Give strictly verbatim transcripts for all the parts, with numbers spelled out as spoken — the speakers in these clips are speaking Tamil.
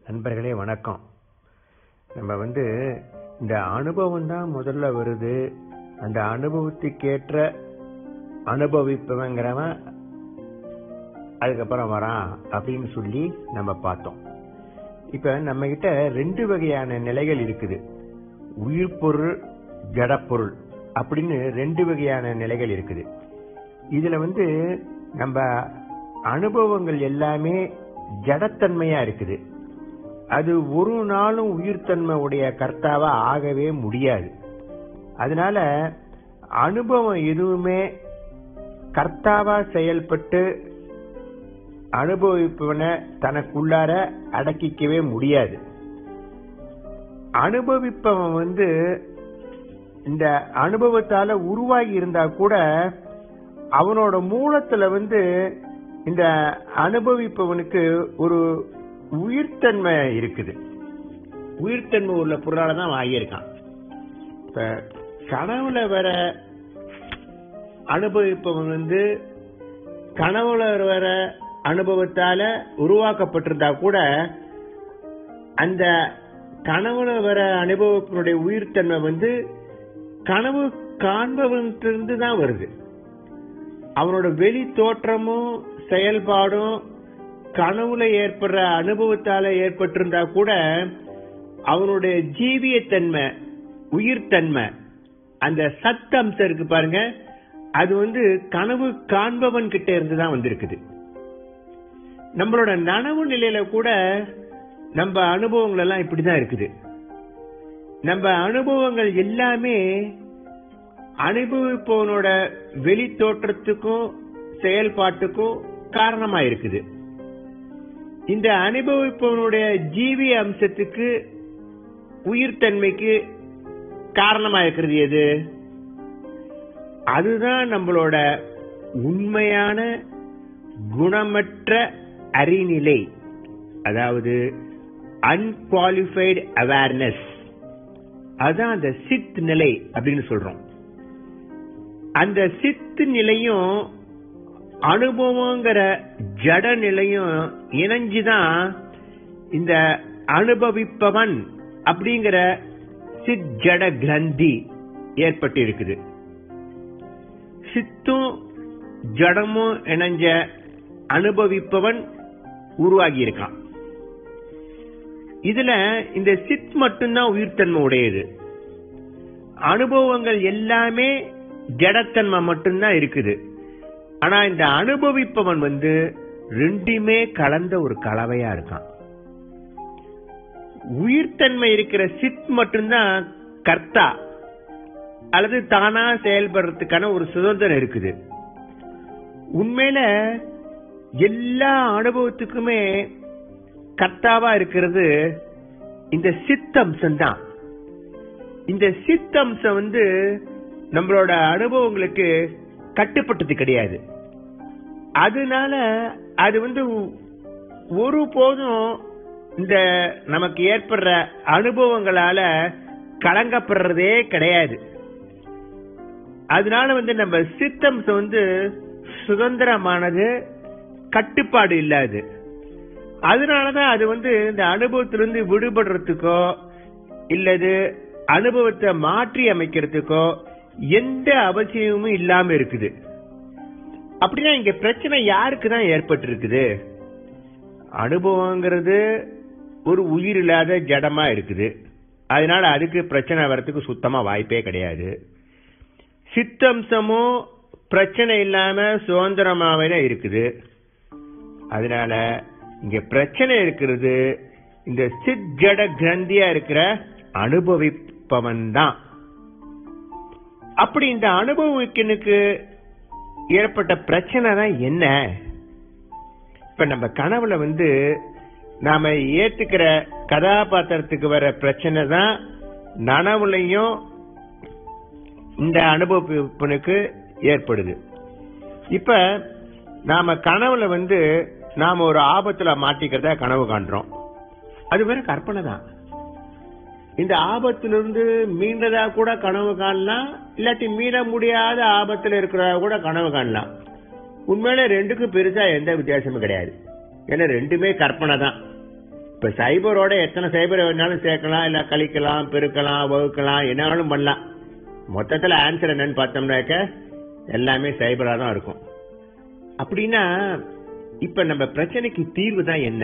நண்பர்களே வணக்கம். நம்ம வந்து இந்த அனுபவம் தான் முதல்ல வருது, அந்த அனுபவத்துக்கேற்ற அனுபவிப்பவங்கிறவன் அதுக்கப்புறம் வரான் அப்படின்னு சொல்லி நம்ம பார்த்தோம். இப்ப நம்ம கிட்ட ரெண்டு வகையான நிலைகள் இருக்குது, உயிர் பொருள், ஜடப்பொருள் அப்படின்னு ரெண்டு வகையான நிலைகள் இருக்குது. இதுல வந்து நம்ம அனுபவங்கள் எல்லாமே ஜடத்தன்மையா இருக்குது. அது ஒரு நாளும் உயிர்த்தன்மை உடைய கர்த்தாவா ஆகவே முடியாது. அதனால அனுபவம் எதுவுமே கர்த்தாவா செயல்பட்டு அனுபவிப்பவனை தனக்குள்ளார அடக்கிக்கவே முடியாது. அனுபவிப்பவன் வந்து இந்த அனுபவத்தால உருவாகி இருந்தா கூட அவனோட மூலத்துல வந்து இந்த அனுபவிப்பவனுக்கு ஒரு உயிர்த்தன்மை இருக்குது. உயிர்த்தன்மை உள்ள பொருளால தான் ஆகியிருக்கான். இப்ப கனவுல வர அனுபவிப்பவன் வந்து கனவுல வர அனுபவத்தால உருவாக்கப்பட்டிருந்தா கூட அந்த கனவுல வர அனுபவத்தினுடைய உயிர்த்தன்மை வந்து கனவு காண்பவனிலிருந்து தான் வருது. அவனோட வெளி தோற்றமும் செயல்பாடும் கனவுல ஏற்படுற அனுபவத்தால ஏற்பட்டிருந்தா கூட அவனுடைய ஜீவியத்தன்மை, உயிர்த்தன்மை, அந்த சத்தம்சம் இருக்கு பாருங்க, அது வந்து கனவு காண்பவன் கிட்ட இருந்துதான் வந்திருக்குது. நம்மளோட நனவு நிலையில கூட நம்ம அனுபவங்கள் எல்லாம் இப்படிதான் இருக்குது. நம்ம அனுபவங்கள் எல்லாமே அனுபவிப்பவனோட வெளி தோற்றத்துக்கும் செயல்பாட்டுக்கும் காரணமா இருக்குது. இந்த அனுபவிப்பவனுடைய ஜீவிய அம்சத்துக்கு, உயிர்த்தன்மைக்கு காரணமா இருக்கிறது எது? அதுதான் நம்மளோட உண்மையான குணமற்ற அறிநிலை, அதாவது அன்குவாலிஃபைடு அவேர்னஸ். அதுதான் அந்த சித் நிலை அப்படின்னு சொல்றோம். அந்த சித்து நிலையும் அனுபவங்கிற ஜட நிலையும் இணைஞ்சுதான் இந்த அனுபவிப்பவன் அப்படிங்கிற சித் ஜட கிரந்தி ஏற்பட்டு இருக்குது. சித்தும் ஜடமும் இணைஞ்ச அனுபவிப்பவன் உருவாகி இருக்கான். இதுல இந்த சித் மட்டும்தான் உயிர்த்தன்மை உடையது. அனுபவங்கள் எல்லாமே ஜடத்தன்மை மட்டும்தான் இருக்குது. ஆனா இந்த அனுபவிப்பவன் வந்து ரெண்டுமே கலந்த ஒரு கலவையா இருக்கான். உயிர்த்தன்மை இருக்கிற சித் மட்டும்தான் கர்த்தா அல்லது தானா செயல்படுறதுக்கான ஒரு சுதந்திரம் இருக்குது. உண்மையில எல்லா அனுபவத்துக்குமே கர்த்தாவா இருக்கிறது இந்த சித்தம்சம் தான். இந்த சித்தம்சம் வந்து நம்மளோட அனுபவங்களுக்கு கட்டுப்பட்டது கிடையாது. அதனால அது வந்து ஒரு போதும் இந்த நமக்கு ஏற்படுற அனுபவங்களால கலங்கப்படுறதே கிடையாது. அதனால வந்து நம்ம சித்தம்சம் வந்து சுதந்திரமானது, கட்டுப்பாடு இல்லாது. அதனாலதான் அது வந்து இந்த அனுபவத்திலிருந்து விடுபடுறதுக்கோ இல்லது அனுபவத்தை மாற்றி அமைக்கிறதுக்கோ எந்த அவசியமும் இல்லாம இருக்குது. அப்படின்னா இங்க பிரச்சனை யாருக்கு தான் ஏற்பட்டு இருக்குது? அனுபவங்கிறது ஒரு உயிர் இல்லாத ஜடமா இருக்குது. அதனால அதுக்கு பிரச்சனை வர்றதுக்கு சுத்தமா வாய்ப்பே கிடையாது. சித்தம்சமும் பிரச்சனை இல்லாம சுதந்திரமாவே இருக்குது. அதனால இங்க பிரச்சனை இருக்கிறது இந்த சித் ஜட கிரந்தியா இருக்கிற அனுபவிப்பவன் தான். அப்படி இந்த அனுபவிக்கனுக்கு ஏற்பட்ட பிரச்சனை தான் என்ன? இப்ப நம்ம கனவுல வந்து நாம ஏத்துக்கிற கதாபாத்திரத்துக்கு வர பிரச்சனை தான் நனவுலையும் இந்த அனுபவிப்பனுக்கு ஏற்படுது. இப்ப நாம கனவுல வந்து நாம ஒரு ஆபத்துல மாட்டிக்கிறத கனவு காண்றோம். அது வேற கற்பனை தான். இந்த ஆபத்திலிருந்து மீண்டதா கூட கனவு காணலாம், இல்லாட்டி மீள முடியாத ஆபத்துல இருக்கிறதா கூட கனவு காணலாம். உண்மையில ரெண்டுக்கும் பெருசா எந்த வித்தியாசமும் கிடையாது. ஏன்னா ரெண்டுமே கற்பனை தான். இப்ப சைபரோட எத்தனை சைபர் வேணாலும் சேர்க்கலாம், இல்ல கழிக்கலாம், பெருக்கலாம், வகுக்கலாம், என்னாலும் பண்ணலாம். மொத்தத்துல ஆன்சர் என்னன்னு பார்த்தோம்னாக்க எல்லாமே சைபரா தான் இருக்கும். அப்படின்னா இப்ப நம்ம பிரச்சனைக்கு தீர்வு தான் என்ன?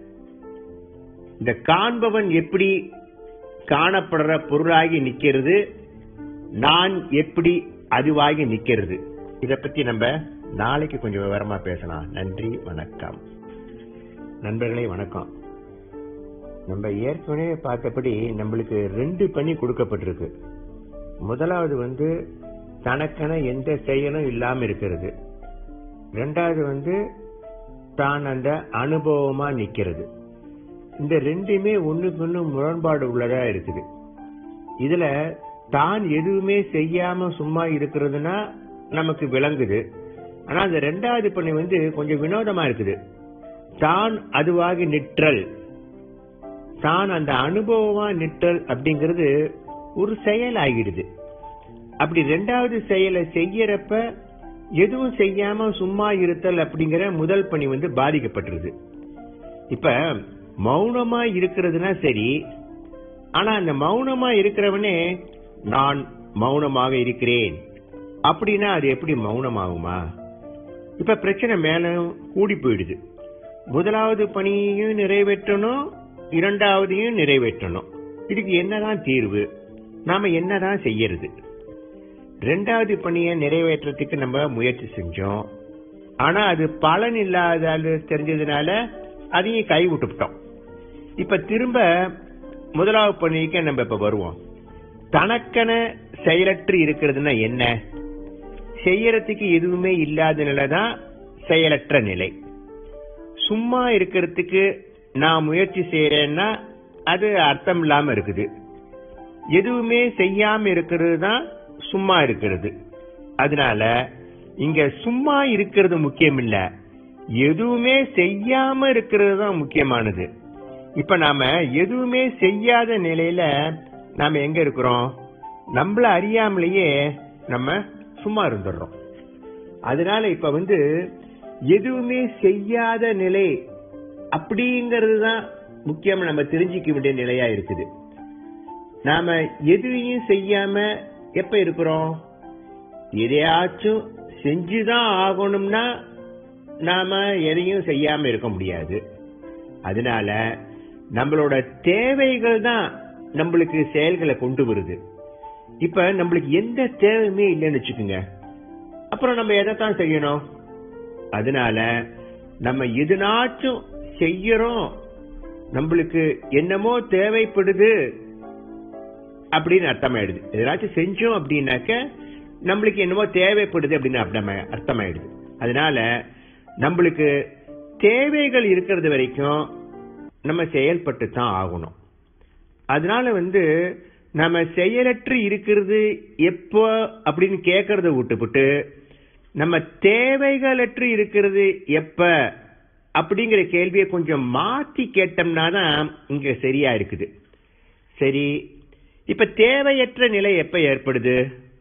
இந்த காண்பவன் எப்படி காணப்படுற பொருளாகி நிக்கிறது, நான் எப்படி அதுவாகி நிக்கிறது, இத பத்தி நம்ம நாளைக்கு கொஞ்சம் விவரமா பேசலாம். நன்றி, வணக்கம். நண்பர்களே வணக்கம். நம்ம ஏற்கனவே பார்த்தபடி நம்மளுக்கு ரெண்டு பணி கொடுக்கப்பட்டிருக்கு. முதலாவது வந்து தனக்கென எந்த செயலும் இல்லாம இருக்கிறது. ரெண்டாவது வந்து தான் அந்த அனுபவமா நிக்கிறது. இந்த ரெண்டுமே ஒண்ணுக்கு ஒண்ணு முரண்பாடு உள்ளதா இருக்குது. இதுல தான் எதுவுமே செய்யாம சும்மா இருக்கிறதுனா நமக்கு விளங்குது. ஆனா அந்த ரெண்டாவது பணி வந்து கொஞ்சம் வினோதமா இருக்குது. தான் அதுவாகி நிற்றல், தான் அந்த அனுபவமா நிற்றல் அப்படிங்கிறது ஒரு செயல் ஆகிடுது. அப்படி ரெண்டாவது செயலை செய்யறப்ப எதுவும் செய்யாம சும்மா இருத்தல் அப்படிங்கிற முதல் பணி வந்து பாதிக்கப்பட்டிருது. இப்ப மௌனமா இருக்கிறதுனா சரி, ஆனா அந்த மௌனமா இருக்கிறவனே நான் மௌனமாக இருக்கிறேன் அப்படின்னா அது எப்படி மௌனமாகுமா? இப்ப பிரச்சனை மேல கூடி போயிடுது. முதலாவது பணியையும் நிறைவேற்றணும், இரண்டாவதையும் நிறைவேற்றணும். இதுக்கு என்னதான் தீர்வு? நாம என்னதான் செய்யறது? ரெண்டாவது பணியை நிறைவேற்றத்துக்கு நம்ம முயற்சி செஞ்சோம். ஆனா அது பலன் இல்லாத தெரிஞ்சதுனால அதையும் கை விட்டுவிட்டோம். இப்ப திரும்ப முதலாவது பணிக்கு நம்ம இப்ப வருவோம். தனக்கென செயலற்று இருக்கிறதுனா என்ன? செய்யறதுக்கு எதுவுமே இல்லாத நிலைதான் செயலற்ற நிலை. சும்மா இருக்கிறதுக்கு நான் முயற்சி செய்யறேன்னா அது அர்த்தம் இல்லாம இருக்குது. எதுவுமே செய்யாம இருக்கிறது தான் சும்மா இருக்கிறது. அதனால இங்க சும்மா இருக்கிறது முக்கியம் இல்ல, எதுவுமே செய்யாம இருக்கிறது தான் முக்கியமானது. இப்ப நாம எதுவுமே செய்யாத நிலையில நாம எங்க இருக்கிறோம்? நம்மள அறியாமலேயே நம்ம சும்மா இருந்துடுறோம். அதனால இப்ப வந்து எதுவுமே செய்யாத நிலை அப்படிங்கிறது தான் முக்கியம், நம்ம தெரிஞ்சிக்க வேண்டிய நிலையா இருக்குது. நாம எதுவையும் செய்யாம எப்ப இருக்கிறோம்? எதையாச்சும் செஞ்சுதான் ஆகணும்னா நாம எதையும் செய்யாம இருக்க முடியாது. அதனால நம்மளோட தேவைகள் தான் நம்மளுக்கு செயல்களை கொண்டு வருது. இப்ப நம்மளுக்கு எந்த தேவையுமே இல்லைன்னு வச்சுக்கோங்க, அப்புறம் நம்ம எதைத்தான் செய்யணும்? அதனால நம்ம எதுனாச்சும் செய்யறோம், நம்மளுக்கு என்னமோ தேவைப்படுது அப்படின்னு அர்த்தமாயிடுது. எதாச்சும் செஞ்சோம் அப்படின்னாக்க நம்மளுக்கு என்னமோ தேவைப்படுது அப்படின்னு அர்த்தமாயிடுது. அதனால நம்மளுக்கு தேவைகள் இருக்கிறது வரைக்கும் நம்ம செயல்பட்டு தான் ஆகணும். அதனால வந்து நம்ம செயலற்று இருக்கிறது எப்போ அப்படின்னு கேட்கறத விட்டுவிட்டு நம்ம தேவைகளற்று இருக்கிறது எப்ப அப்படிங்கிற கேள்வியை கொஞ்சம் மாத்தி கேட்டோம்னா தான் இங்க சரியா இருக்குது. சரி, இப்ப தேவையற்ற நிலை எப்ப ஏற்படுது?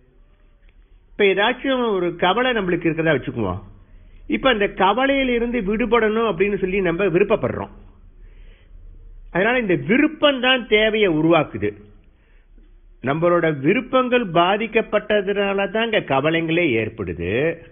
இப்ப ஏதாச்சும் ஒரு கவலை நம்மளுக்கு இருக்கிறதா வச்சுக்குவோம். இப்ப அந்த கவலையில இருந்து விடுபடணும் அப்படின்னு சொல்லி நம்ம விருப்பப்படுறோம். அதனால இந்த விருப்பம் தான் தேவையை உருவாக்குது. நம்மளோட விருப்பங்கள் பாதிக்கப்பட்டதுனால தான் இங்க கவலைங்களே ஏற்படுது.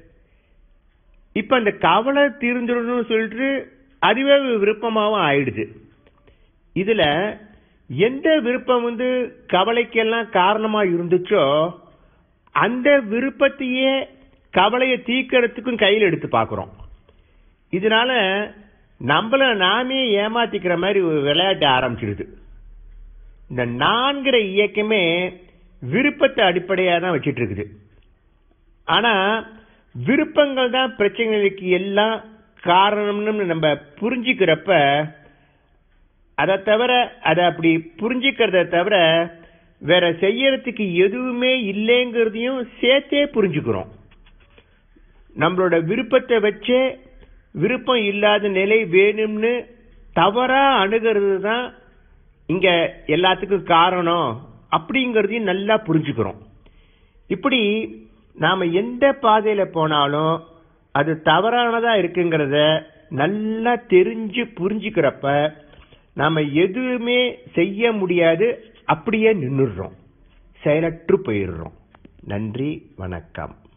இப்ப அந்த கவலை தீர்ந்துடணும்னு சொல்லிட்டு அதுவே விருப்பமாவும் ஆயிடுது. இதுல எந்த விருப்பம் வந்து கவலைக்கெல்லாம் காரணமா இருந்துச்சோ அந்த விருப்பத்தையே கவலையை தீர்க்கறதுக்கும் கையில் எடுத்து பார்க்கிறோம். இதனால நம்மள நாமே ஏமாத்திக்கிற மாதிரி ஒரு விளையாட்டு ஆரம்பிச்சிடுது. இந்த நான்கிற இயக்கமே விருப்பத்தை அடிப்படையா தான் வச்சிட்டு இருக்குது. ஆனா விருப்பங்கள் தான் பிரச்சனைகளுக்கு எல்லாம் காரணம்னு நம்ம புரிஞ்சுக்கிறப்ப, அதை தவிர அதை அப்படி புரிஞ்சுக்கிறத தவிர வேற செய்யறதுக்கு எதுவுமே இல்லைங்கிறதையும் சேர்த்தே புரிஞ்சுக்கிறோம். நம்மளோட விருப்பத்தை வச்சே விருப்பம் இல்லாத நிலை வேணும்னு தவறா அணுகிறது தான் இங்க எல்லாத்துக்கும் காரணம் அப்படிங்கறதையும் நல்லா புரிஞ்சுக்கிறோம். இப்படி நாம எந்த பாதையில போனாலும் அது தவறானதா இருக்குங்கிறத நல்லா தெரிஞ்சு புரிஞ்சுக்கிறப்ப நாம எதுவுமே செய்ய முடியாது, அப்படியே நின்னுடுறோம், செயலற்று போயிடுறோம். நன்றி, வணக்கம்.